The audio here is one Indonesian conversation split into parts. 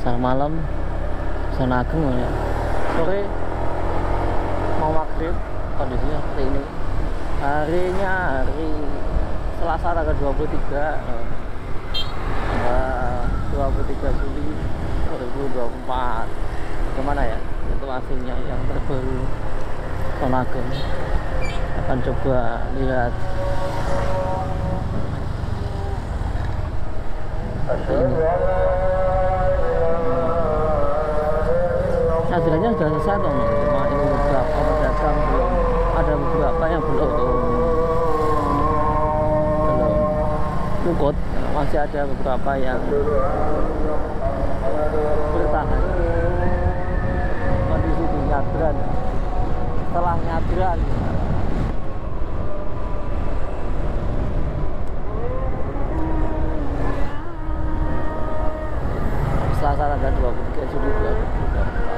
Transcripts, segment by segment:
pasar malam Zona Agung ya. Sore mau maghrib kondisinya seperti ini. Harinya hari Selasa tanggal 23 Juli 2024. Gimana ya situasinya yang terbaru Zona Agung? Akan coba lihat ini. Hasilnya sudah selesai toh, cuma ini beberapa pedagang belum, ada beberapa yang belum luput, masih ada beberapa yang bertahan. Kondisi di Nyadran, setelah Nyadran Selasa tanggal 23 Juli 2024.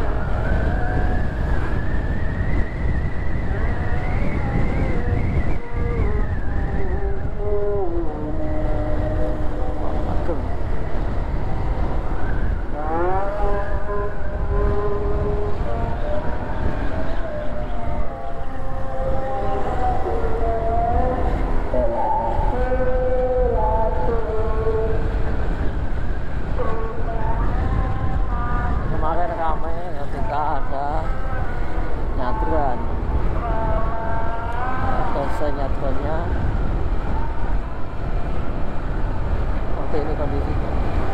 Nyadrannya seperti ini kondisinya.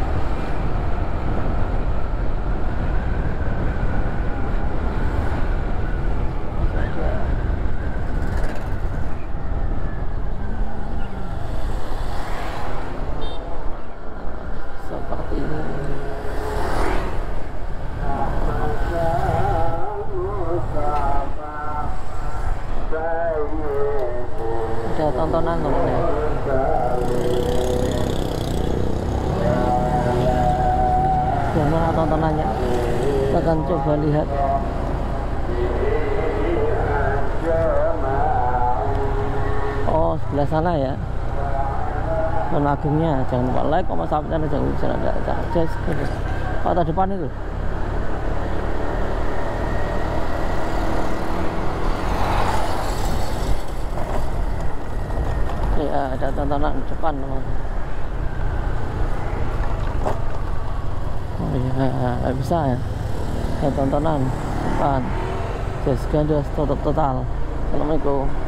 Seperti ini. Ada tontonan teman-teman. Gimana tontonannya? Kita akan coba lihat. Oh, sebelah sana ya. Zona Agungnya. Jangan lupa like, comment, subscribe, jangan lupa ada pada depan itu. Ya, ada tontonan depan teman. Oh iya, nggak bisa ya. Ada tontonan depan. Just tutup total. Assalamualaikum.